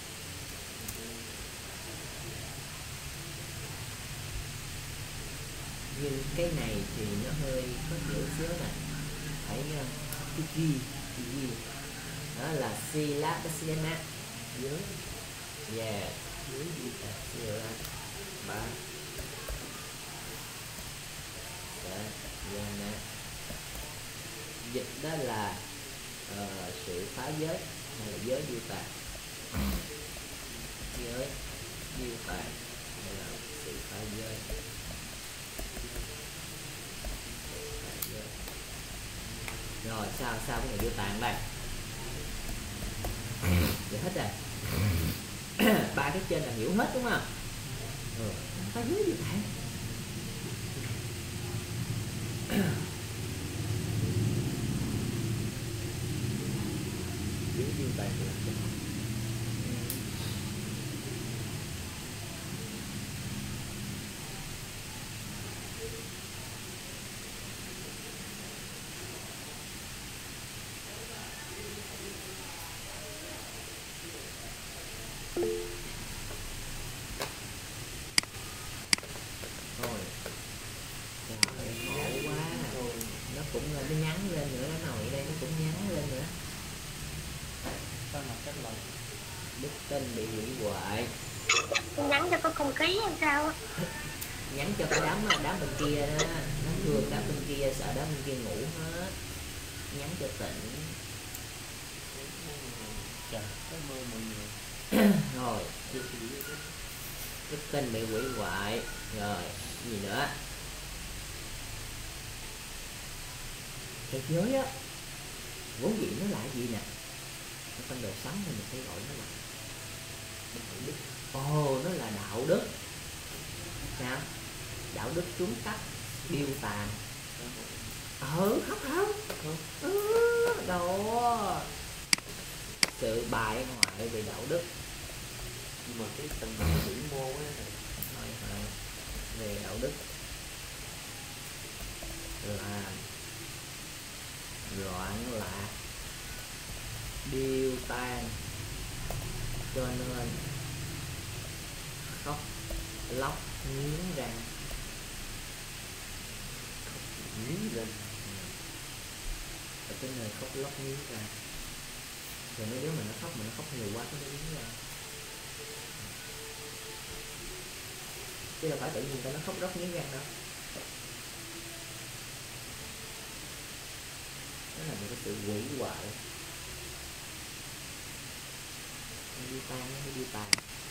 C: Nhưng cái này thì nó hơi có kiểu xíu nè, phải cái ghi cái ghi đó là Sila Pasayana dưới, yeah dưới gì ta Sila ba Pasayana, dịch đó là uh, sự phá giới hay là giới điêu tàn. Giới điêu tàn hay là sự phá giới. Rồi sao sao cái này điêu tàn đây? Vậy hết rồi. Ba cái trên là hiểu hết đúng không? Ừ. Phá giới điêu tàn. Giới điêu tàn là cái tên bị hủy hoại.
D: Nhắn cho có không khí làm sao á.
C: Nhắn cho cái đám đám bên kia đó, nó thương đám bên kia, sợ đám bên kia ngủ hết. Nhắn cho tỉnh. Rồi cái tên bị hủy hoại. Rồi gì nữa? Thế giới á vốn dĩ nó là gì nè? Nó trong đời sống thì mình sẽ gọi nó là đạo đức. Ồ, oh, nó là đạo đức. Sao? Đạo đức xuống cấp, điêu tàn. Ừ, khóc không? Ừ, đó. Sự bại hoại về đạo đức.
B: Nhưng mà cái tầng vĩ mô ấy
C: Bại hoại về đạo đức là loạn lạc, điêu tan, cho nên khóc lóc nghiến răng.
B: nghiến răng
C: Ở cái nơi khóc lóc nghiến răng. Rồi mấy đứa mà nó khóc mà nó khóc nhiều quá nó nghiến răng. Chứ đâu phải tự nhiên tao nó khóc lóc nghiến răng đâu. Đó là một cái sự hủy hoại. Nó đi tan, nó đi tàn.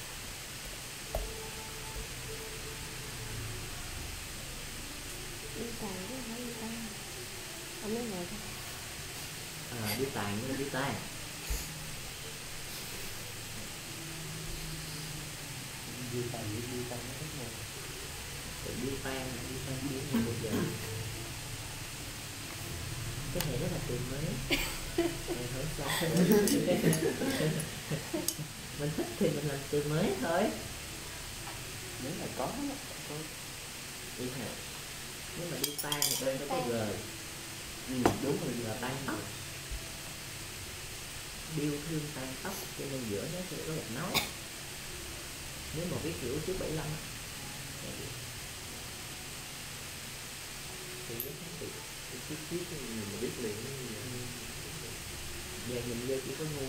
D: Đi tàn chứ không phải đi tan. Ông nói ngồi thôi.
C: À, đi tàn nhưng đi tan.
B: Điêu tàn với điêu tàn nó khác nhau.
C: Từ điêu tan, điêu tan điêu như một giờ. Cái này rất là từ mới. Mình hỏi sao mình thích thì mình làm từ mới thôi.
B: Nếu là có đó, có.
C: Đi hả? Nếu mà điêu tan thì bên có cái g.
B: Ừ, đúng rồi.
C: Là tan tóc. Điêu thương tan tóc, cho nên giữa nó sẽ có gạch nối. Nếu mà viết kiểu trước bảy mươi lăm
A: thì nó khác biệt cái chiếc chiếc cái gì mà biết liền nó như vậy.
C: giờ nhìn vô chỉ có ngu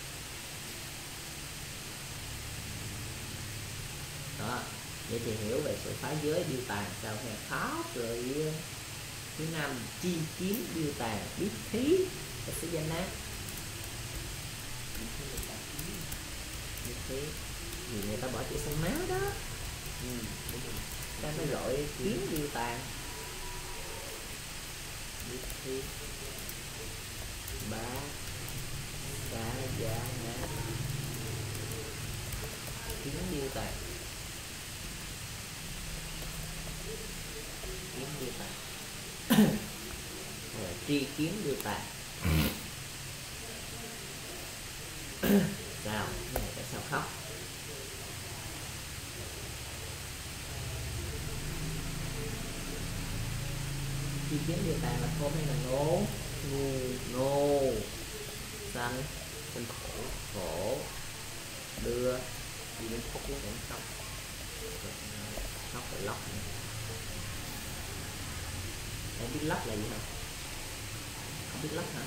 C: đó. Vậy thì hiểu về sự phá giới điêu tàn sao hè khó rồi. Thứ năm, chi kiếm điêu tàn biết thí là sẽ danh ác. Biết thí vì người ta bỏ chữ sông máu đó.
B: Ừ, đúng rồi.
C: Ta mới gọi kiếm điêu tàn. Biết thí ba ca gia na kiếm điêu tàn. Kiếm điêu tàn rồi tri kiếm điêu tàn. Sao cái này tại sao khóc? Chi kiếm điêu tàn là khôn hay là ngô? Ngu, ngô. Sanh, sanh khổ, khổ. Đưa đi đến khóc lúc vẫn khóc. Khóc rồi lóc. Em biết lóc là gì không? Không biết lóc hả?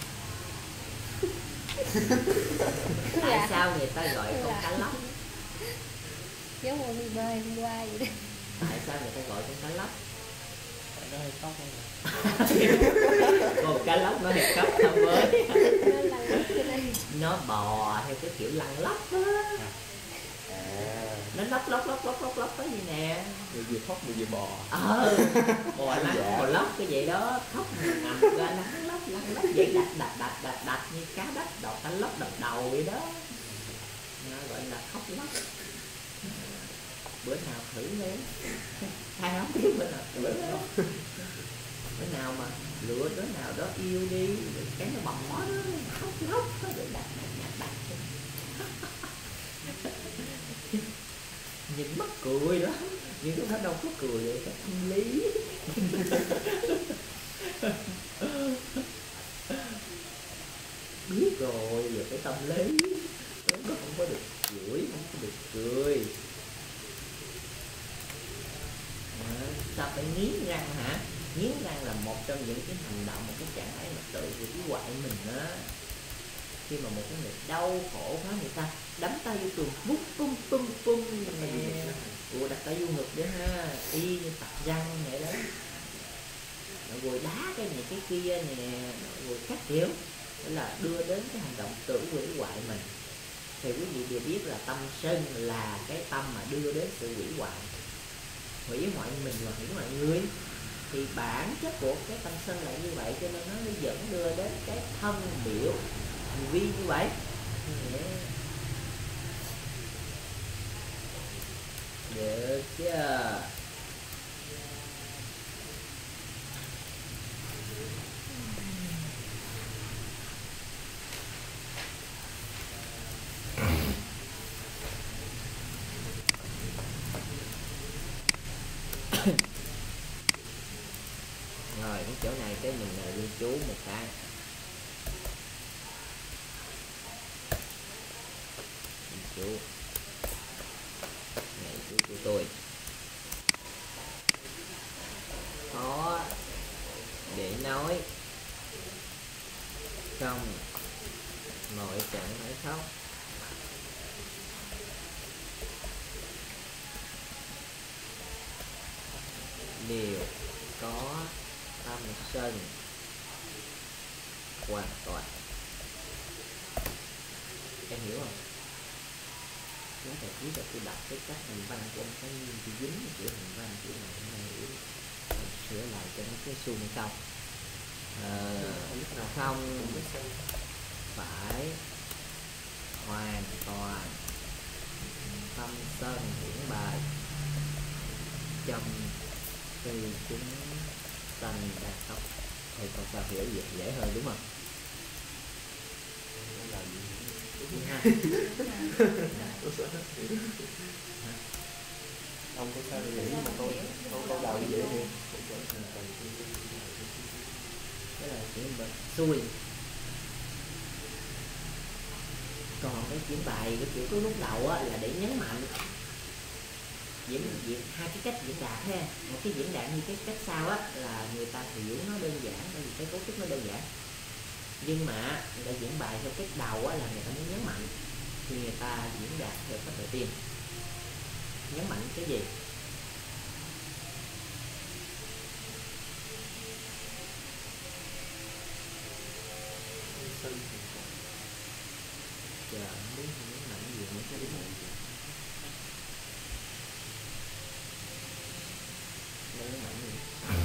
C: Tại sao người ta gọi con cá lóc?
D: Giống một đi bơi hôm qua vậy đó.
C: Tại sao người ta gọi con cá lóc?
B: Tại nó hơi khóc không?
C: Con cá lóc nó hay khóc không mới.
D: Nó lăn lóc trên đây.
C: Nó bò theo cái kiểu lăn lóc đó.
B: À,
C: Nó lóc lóc lóc lóc lóc lóc đó gì nè.
A: Rồi vừa khóc rồi vừa bò.
C: Ờ, bò lăn
B: Dạ.
C: bò lóc cái vậy đó. Khóc nằm ra lăn lóc lăn lóc vậy đạch đạch đạch đạch đạch như cá đất đọt cá lóc đập đầu vậy đó. Nó gọi là khóc lóc. Bữa nào thử đi. Ai không biết bữa nào thử đi. Bữa nào mà lựa đứa nào đó yêu đi rồi cái nó bò đó khóc lóc nó rồi đạch đạch đạch đạch. Nhìn mắc cười đó nhưng lúc đó đâu có cười vậy cái tâm lý. Biết rồi giờ cái tâm lý nó không có được cười, không có được cười. À, sao phải nghiến răng hả? Nghiến răng là một trong những cái hành động, một cái trạng thái mà tự hủy hoại mình á. Khi mà một cái người đau khổ quá người ta đấm tay vô tường bút pum pum pum nè. Ủa đặt tay vô ngực nữa ha, y như tập răng vậy đó. Rồi đá cái này cái kia nè, rồi các kiểu. Đó là đưa đến cái hành động tự hủy hoại mình. Thì quý vị đều biết là tâm sân là cái tâm mà đưa đến sự hủy hoại. Hủy hoại mình và hủy hoại người. Thì bản chất của cái tâm sân là như vậy, cho nên nó mới dẫn đưa đến cái thân biểu hành vi như vậy. Yeah. Được chưa? Rồi cái chỗ này cái mình ghi chú một cái. Ghi chú này chú của tôi. Có để nói trong mọi trạng thái khóc. Đều có tâm sân hoàn toàn. Em hiểu không? Chúng ta biết là tôi đọc cái cách hành văn của ông Thái Nhiên, tôi dính cái chữ hành văn chữ này hôm nay hiểu sửa lại cho nó cái xuông câu. Ờ, không phải hoàn toàn thâm sơn hiển bài, trong từ chúng sanh đa khóc. Thầy còn sao hiểu dễ, dễ hơn đúng không? Ha.
A: Không có sao để nghĩ mà câu câu câu đầu dễ hơn.
C: Đó là chữ bệnh xui. Còn cái chuyển bài cái chữ có lúc đầu á, là để nhấn mạnh diễn, diễn hai cái cách diễn đạt ha. Một cái diễn đạt như cái cách sau á là người ta hiểu nó đơn giản, bởi vì cái cấu trúc nó đơn giản. Nhưng mà người ta diễn bài theo cách đầu á là người ta muốn nhấn mạnh, thì người ta diễn đạt theo cách đầu tiên. Nhấn mạnh cái gì? Chờ không biết nhấn mạnh gì nữa cái đúng không? Nhấn mạnh gì?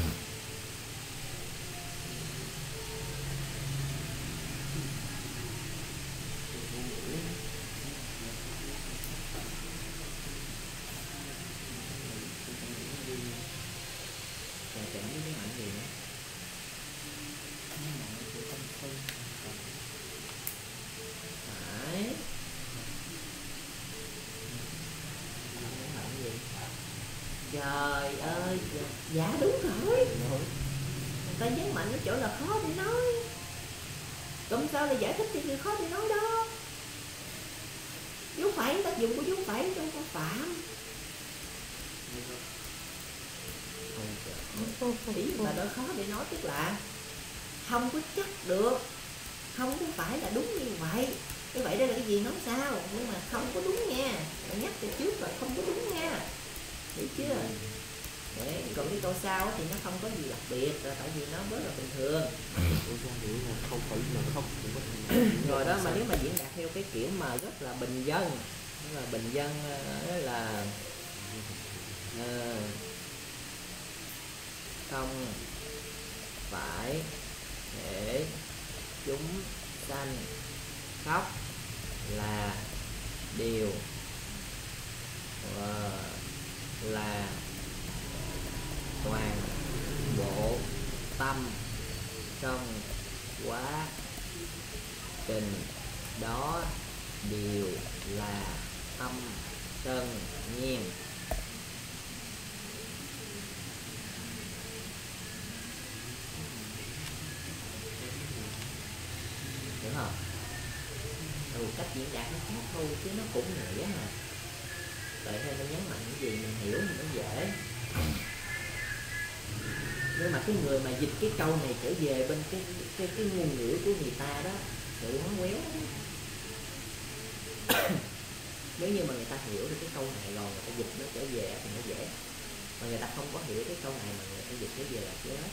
C: Trời ơi, dạ đúng rồi. Người ta nhấn mạnh cái chỗ là khó để nói. Cũng sao là giải thích thì khó để nói đó. Dấu phẩy, tác dụng của dấu phẩy đâu có phạm. Ý là đó khó để nói, tức là không có chắc được, không có phải là đúng như vậy. Cái vậy đây là cái gì nói sao, nhưng mà không có đúng nha. Bạn nhắc từ trước là không có đúng nha. Hiểu chưa? Đấy, còn cái câu sau thì nó không có gì đặc biệt, là tại vì nó rất là bình thường.
A: Không phải là không
C: Rồi đó, mà nếu mà diễn đạt theo cái kiểu mà rất là bình dân, rất là bình dân đó là uh, không phải để chúng sanh khóc là điều uh, là toàn bộ tâm trong quá trình đó đều là tâm sân nhiên. Hiểu không? Ừ, cách diễn đạt nó khác thôi chứ nó cũng nghĩa mà. Tại thế nó nhấn mạnh cái gì mình hiểu thì nó dễ. Nhưng mà cái người mà dịch cái câu này trở về bên cái cái cái ngôn ngữ của người ta đó, sự nó quéo. Nếu như mà người ta hiểu được cái câu này rồi, người ta dịch nó trở về thì nó dễ. Mà người ta không có hiểu cái câu này mà người ta dịch trở về là chết.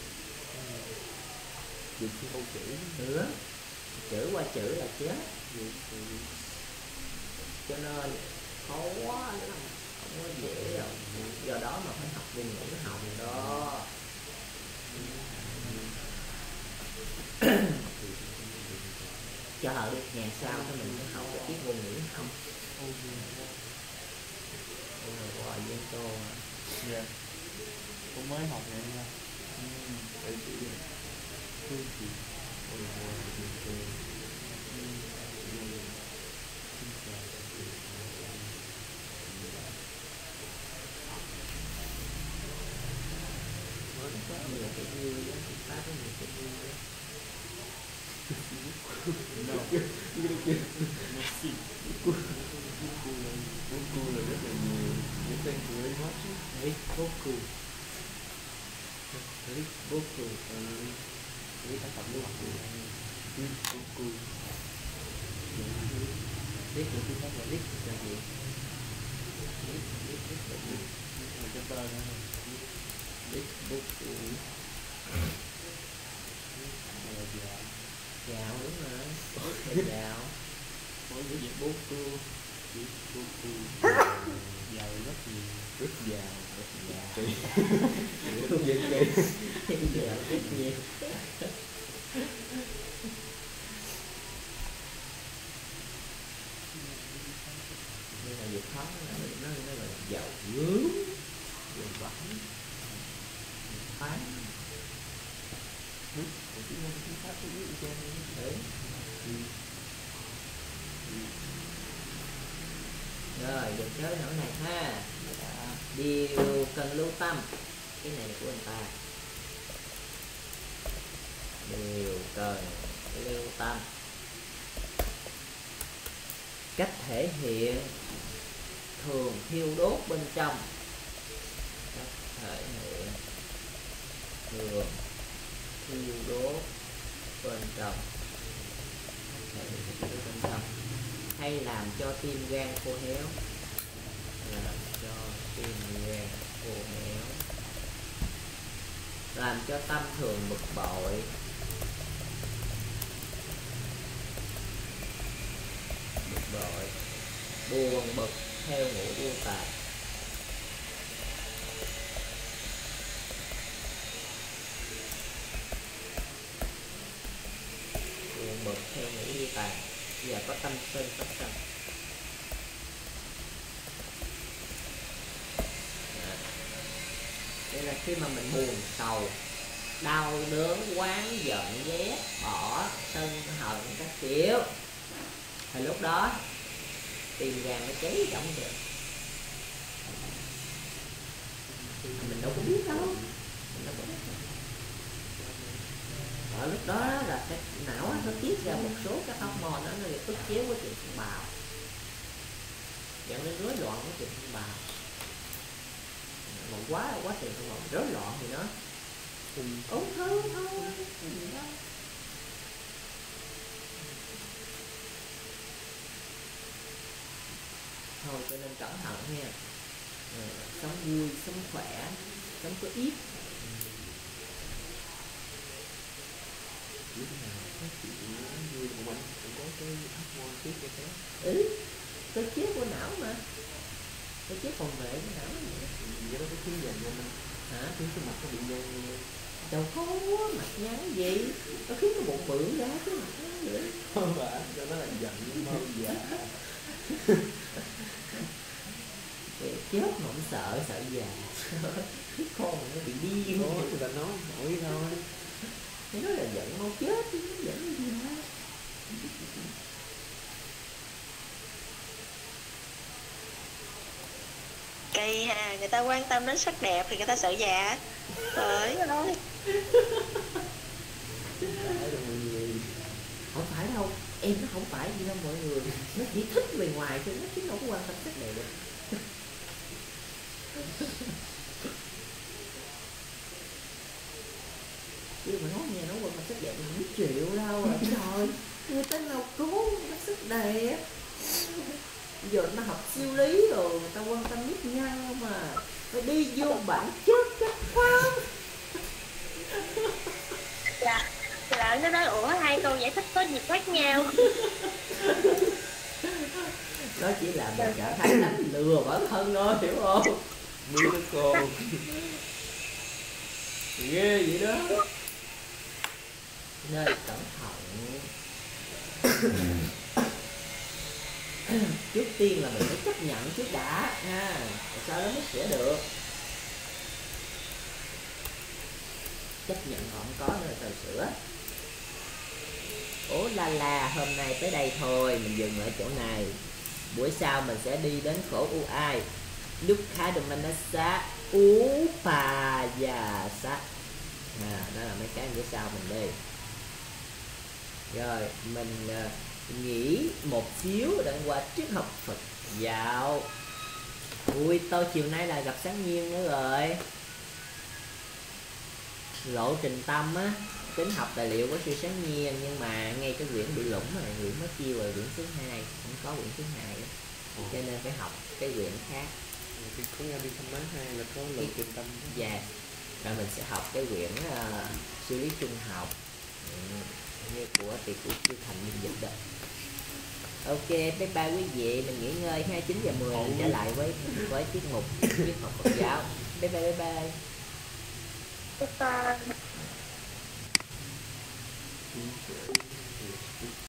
A: dịch cái câu chữ
C: nữa, chữ qua chữ là chết. Cho nên khó quá lắm, không có dễ đâu. Do đó mà phải học ngôn ngữ học đó. Chờ đi, ngày sau thì mình mới học được tiếp ngôn ngữ không. Rồi với cô.
A: Dạ. Cô mới học vậy nha. Tại chị cô chị ôi ôi cô
C: mới có nhiều cái vui á, thì phát có nhiều cái vui á.
A: No, you gonna get no see. Boku là rất là nhiều. You thank you very much.
C: Rick Boku. Rick Boku.
A: Rick tác phẩm Boku. Rick Boku.
C: Rick của chúng ta là Rick là gì?
A: Rick, Rick, Rick là gì? Rick là cái tên đó.
C: Rick Boku.
A: Là dạ.
C: Dạo đúng rồi. Rick là dạo.
A: Có cái gì Boku. Rick Boku. Giàu rất nhiều. Rất giàu. Rất giàu. Rất dễ cây.
C: Dạo rất nhiều. Nhưng mà dịch khó gớm, vừa vãi, phán.
B: Còn tiếng Anh tiếng Pháp tiếng Ý cho nên
C: Đấy. Rồi, được chơi nổi này ha. Điều cần lưu tâm. Cái này là của anh ta. Điều cần lưu tâm. Cách thể hiện thường thiêu đốt bên trong. Cách thể hiện thường thiêu đốt bên trong. Thể hiện thiêu đốt bên trong. Hay làm cho tim gan khô héo. Làm cho tim gan khô héo. Làm cho tâm thường bực bội. Bực bội, buồn bực theo ngũ yêu tài. Buồn bực theo ngũ yêu tài và có tâm sinh phát sinh. Đây là khi mà mình buồn sầu, đau đớn, oán giận, ghét, bỏ, sân hận các kiểu, thì lúc đó tim gan nó cháy trong được. Mình đâu có biết đâu, mình đâu có biết đâu. Ở lúc đó là cái não nó tiết ra một số các hormone nó nó ức chế quá trình phân bào, dẫn đến rối loạn quá trình phân bào. Mà quá quá trình phân bào rối loạn thì nó ung thư thôi, gì đó. Thôi cho nên cẩn thận nha. À, sống vui, sống khỏe, sống có ít.
B: Lúc nào có chuyện vui của mình cũng có cái hormone tiết cho thế.
C: Ừ, cơ chế của não mà, cơ chế phòng vệ của não mà.
B: Vậy đó có khiến dần cho mình
C: Hả?
B: khiến cái mặt nó bị nhăn.
C: Đâu có mặt nhăn gì, nó khiến cái bụng bự ra cái mặt nó vậy.
B: Không phải, cho nó là giận mau già.
C: Chết mà không sợ, sợ già. Con nó bị điên.
B: Đó, người ta nói nổi thôi.
C: Thế nói là giận mau chết, chứ nó giận gì hả?
D: Kỳ hà, người ta quan tâm đến sắc đẹp thì người ta sợ già. Trời ơi.
C: Không phải đâu, em nó không phải gì đâu mọi người. Nó chỉ thích bề ngoài thôi, nó chứ không có quan tâm sắc đẹp. Chứ mà nói nghe nó quan tâm sắc đẹp mình không chịu đâu. Trời, người ta nào cố nó sắc đẹp. Giờ nó học siêu lý rồi, người ta quan tâm nếp nhăn không mà. Phải đi vô bản chất các con.
D: Dạ, là nó nói ủa hai câu giải thích có gì khác nhau.
C: Đó chỉ là một trạng thái đánh lừa bản thân thôi, hiểu không?
B: Miracle.
C: Ghê vậy đó. Nên cẩn thận. Trước tiên là mình phải chấp nhận trước đã ha, rồi sau đó mới sửa được. Chấp nhận còn không có nữa rồi sửa. Ố la la, hôm nay tới đây thôi, mình dừng ở chỗ này. Buổi sau mình sẽ đi đến khổ u ai. Dukkha Domanassa Upayasa. À, đó là mấy cái bữa sau mình đi. Rồi mình uh, nghỉ một xíu để qua triết học Phật giáo. Ui, tôi chiều nay là gặp Sáng Nhiên nữa rồi. Lộ trình tâm á, tính học tài liệu của sư Sáng Nhiên, nhưng mà ngay cái quyển bị lủng rồi, quyển mất chiêu rồi, quyển thứ hai không có quyển thứ hai đó. Cho nên phải học cái quyển khác.
B: Thì có nghe đi thăm má hai là có lộ trình tâm.
C: Dạ. Rồi mình sẽ học cái quyển uh, xử lý trung học, ừ, như của tỷ của Chu Thành Minh dịch đó. Ok, bye bye quý vị, mình nghỉ ngơi hai mươi chín giờ mười mình trở lại với với tiết mục triết học Phật giáo. Bye bye bye bye.
D: Bye bye.